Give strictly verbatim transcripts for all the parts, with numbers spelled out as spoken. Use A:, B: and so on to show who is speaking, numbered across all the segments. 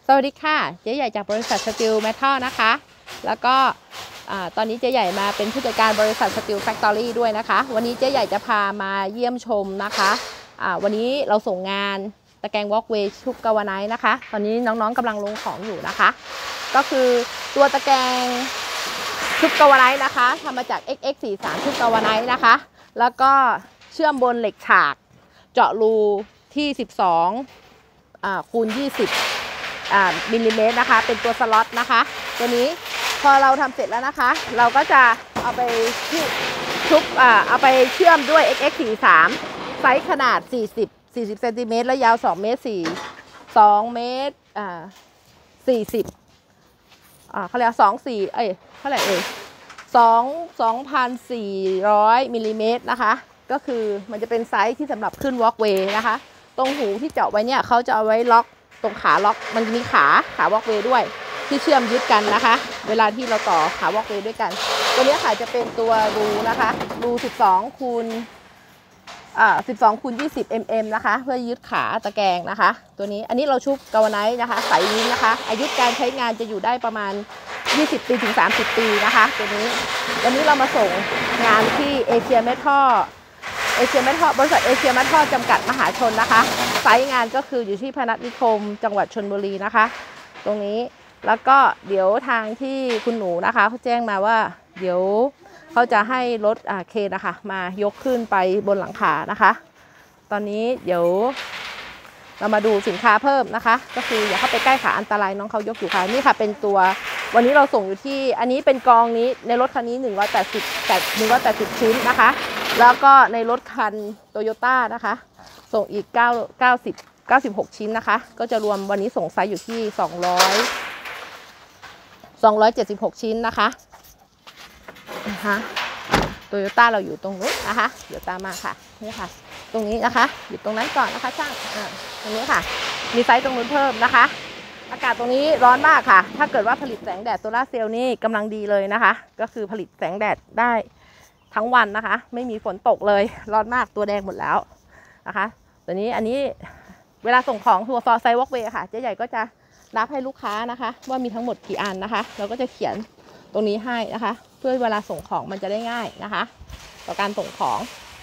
A: สวัสดีค่ะเจ๊ใหญ่จากบริษัทสตีลแมทัลนะคะแล้วก็ตอนนี้เจ๊ใหญ่มาเป็นผู้จัดการบริษัทสตีลแฟคทอรี่ด้วยนะคะวันนี้เจ๊ใหญ่จะพามาเยี่ยมชมนะคะวันนี้เราส่งงานตะแกรงวอล์กเวย์ชุบกาวาไนท์นะคะตอนนี้น้องๆกำลังลงของอยู่นะคะก็คือตัวตะแกรงชุบกาวาไนท์นะคะทำมาจาก เอ็กซ์ เอ็กซ์ สี่สิบสาม ชุบกาวาไนท์นะคะแล้วก็เชื่อมบนเหล็กฉากเจาะรูที่สิบสองคูณยี่สิบมิลลิเมตรนะคะเป็นตัวสล็อตนะคะตัวนี้พอเราทำเสร็จแล้วนะคะเราก็จะเอาไปชุบเอาไปเชื่อมด้วย เอ็กซ์ เอ็กซ์ สี่สิบสาม ไซส์ขนาดสี่สิบ สี่สิบเซนติเมตรและยาวสองเมตรสี่ สองเมตรอ่าสี่สิบอ่าเขาเรียกสองสี่เอ้ยเท่าไหร่เอ่ยสองสองพันสี่ร้อยมิลลิเมตรนะคะก็คือมันจะเป็นไซส์ที่สำหรับขึ้นวอล์กเวย์นะคะตรงหูที่เจาะไว้เนี่ยเขาจะเอาไว้ล็อกตรงขาล็อกมันมีขาขาวอล์กเวย์ด้วยที่เชื่อมยึดกันนะคะเวลาที่เราต่อขาวอล์กเวย์ด้วยกันตัวนี้ค่ะจะเป็นตัวรูนะคะรูสิบสองคูณอ่าสิบสองคูณยี่สิบมิลลิเมตรนะคะเพื่อยึดขาตะแกรงนะคะตัวนี้อันนี้เราชุบกาวาไนท์นะคะใสนี้นะคะอายุการใช้งานจะอยู่ได้ประมาณยี่สิบปีถึงสามสิบปีนะคะตัวนี้วันนี้เรามาส่งงานที่เอเชียเมทัลเอเชียเมทัลบริษัทเอเชียเมทัลจำกัดมหาชนนะคะไซต์งานก็คืออยู่ที่พนัสนิคมจังหวัดชลบุรีนะคะตรงนี้แล้วก็เดี๋ยวทางที่คุณหนูนะคะเขาแจ้งมาว่าเดี๋ยวเขาจะให้รถเคนนะคะมายกขึ้นไปบนหลังคานะคะตอนนี้เดี๋ยวเรามาดูสินค้าเพิ่มนะคะก็คืออย่าเข้าไปใกล้ขาอันตรายน้องเขายกอยู่ค่ะนี่ค่ะเป็นตัววันนี้เราส่งอยู่ที่อันนี้เป็นกองนี้ในรถคันนี้หนึ่งร้อยแปดสิบแต่หนึ่งร้อยแปดสิบชิ้นนะคะแล้วก็ในรถคันโตโยต้านะคะส่งอีก9 90 96ชิ้นนะคะก็จะรวมวันนี้ส่งไซส์อยู่ที่สองร้อย สองร้อยเจ็ดสิบหกชิ้นนะคะนะคะโตโยต้าเราอยู่ตรงนู้นนะคะเดี๋ยวตามมาค่ะนี่ค่ะตรงนี้นะคะอยู่ตรงนั้นก่อนนะคะช่างตรงนี้ค่ะมีไซส์ตรงนู้นเพิ่มนะคะอากาศตรงนี้ร้อนมากค่ะถ้าเกิดว่าผลิตแสงแดดโซลาร์เซลล์นี่กำลังดีเลยนะคะก็คือผลิตแสงแดดได้ทั้งวันนะคะไม่มีฝนตกเลยร้อนมากตัวแดงหมดแล้วนะคะตอนนี้อันนี้เวลาส่งของทัวร์ฟอร์ไซวอล์กเวย์ค่ะเจ๊ใหญ่ก็จะนับให้ลูกค้านะคะว่ามีทั้งหมดกี่อันนะคะเราก็จะเขียนตรงนี้ให้นะคะเพื่อเวลาส่งของมันจะได้ง่ายนะคะต่อการส่งของ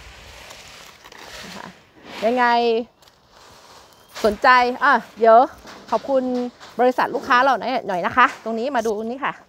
A: นะคะยังไงสนใจอ่ะเดี๋ยวขอบคุณบริษัทลูกค้าเราหน่อยหน่อยนะคะตรงนี้มาดูนี่ค่ะ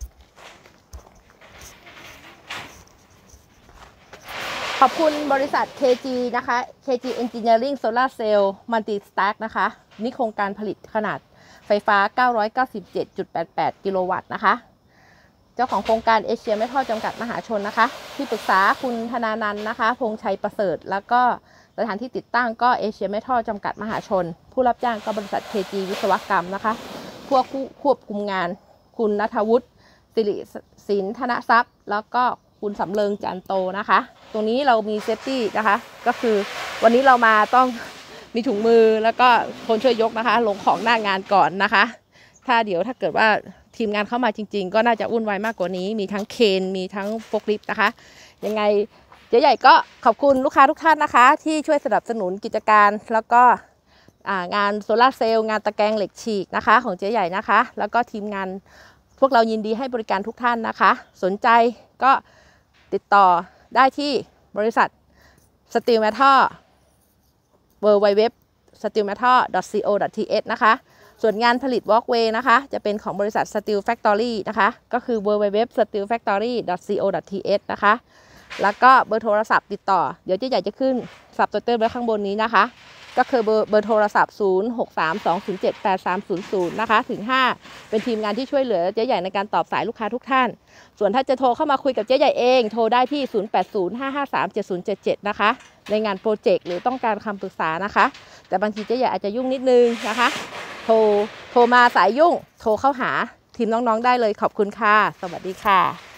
A: ขอบคุณบริษัท เค จี นะคะ เค จี Engineering Solar Cell Multi Stack นะคะนี่โครงการผลิตขนาดไฟฟ้า เก้าร้อยเก้าสิบเจ็ดจุดแปดแปด กิโลวัตต์นะคะเจ้าของโครงการเอเชียเมทัลจำกัดมหาชนนะคะที่ปรึกษาคุณธนานันท์นะคะพงษ์ชัยประเสริฐแล้วก็สถานที่ติดตั้งก็เอเชียเมทัลจำกัดมหาชนผู้รับจ้างก็บริษัท เค จี วิศวกรรมนะคะพวกผู้ควบคุมงานคุณณัฐวุฒิสิริศิลป์ธนทรัพย์แล้วก็คุณสำเริงจันโตนะคะตรงนี้เรามีเซฟตี้นะคะก็คือวันนี้เรามาต้องมีถุงมือแล้วก็คนช่วยยกนะคะลงของหน้างานก่อนนะคะถ้าเดี๋ยวถ้าเกิดว่าทีมงานเข้ามาจริงๆก็น่าจะวุ่นวายมากกว่านี้มีทั้งเคนมีทั้งโฟล์คลิฟต์นะคะยังไงเจ๊ใหญ่ก็ขอบคุณลูกค้าทุกท่านนะคะที่ช่วยสนับสนุนกิจการแล้วก็งานโซลาร์เซลล์งานตะแกรงเหล็กฉีกนะคะของเจ๊ใหญ่นะคะแล้วก็ทีมงานพวกเรายินดีให้บริการทุกท่านนะคะสนใจก็ติดต่อได้ที่บริษัทสตีลแมทัล ดับเบิลยู ดับเบิลยู ดับเบิลยู ดอท สตีลแมทัล ดอท ซี โอ ดอท ที เอช นะคะส่วนงานผลิตวอล์กเวย์นะคะจะเป็นของบริษัท Steel Factory นะคะก็คือ ดับเบิลยู ดับเบิลยู ดับเบิลยู ดอท สตีลแฟคทอรี่ ดอท ซี โอ ดอท ที เอช นะคะแล้วก็เบอร์โทรศัพท์ติดต่อเดี๋ยวเจ๊ใหญ่จะขึ้นสับตัวเติมไว้ข้างบนนี้นะคะก็คือเบอร์เบอร์โทรศัพท์ศูนย์ หก สาม สอง ศูนย์ เจ็ด แปด สาม ศูนย์ ศูนย์นะคะถึงห้าเป็นทีมงานที่ช่วยเหลือเจ๊ใหญ่ในการตอบสายลูกค้าทุกท่านส่วนถ้าจะโทรเข้ามาคุยกับเจ๊ใหญ่เองโทรได้ที่ศูนย์ แปด ศูนย์ ห้า ห้า สาม เจ็ด ศูนย์ เจ็ด เจ็ดนะคะในงานโปรเจกต์หรือต้องการคำปรึกษานะคะแต่บางทีเจ๊ใหญ่อาจจะยุ่งนิดนึงนะคะโทรโทรมาสายยุ่งโทรเข้าหาทีมน้องๆได้เลยขอบคุณค่ะสวัสดีค่ะ